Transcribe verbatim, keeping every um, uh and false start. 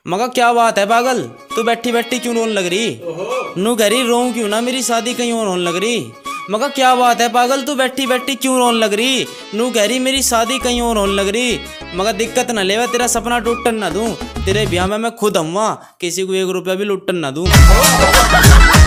मगर क्या बात है पागल, तू बैठी बैठी क्यों रोने लग रही? नू कह रही रोऊं क्यों ना, मेरी शादी कहीं और होने लग रही। मगर क्या बात है पागल, तू बैठी बैठी क्यों रोने लग रही? नू कह रही मेरी शादी कहीं और होने लग रही। मगर दिक्कत न लेवे, तेरा सपना टूटन ना दूं। तेरे ब्याह में मैं खुद आऊंगा, किसी को एक रुपया भी लुटन ना दूं।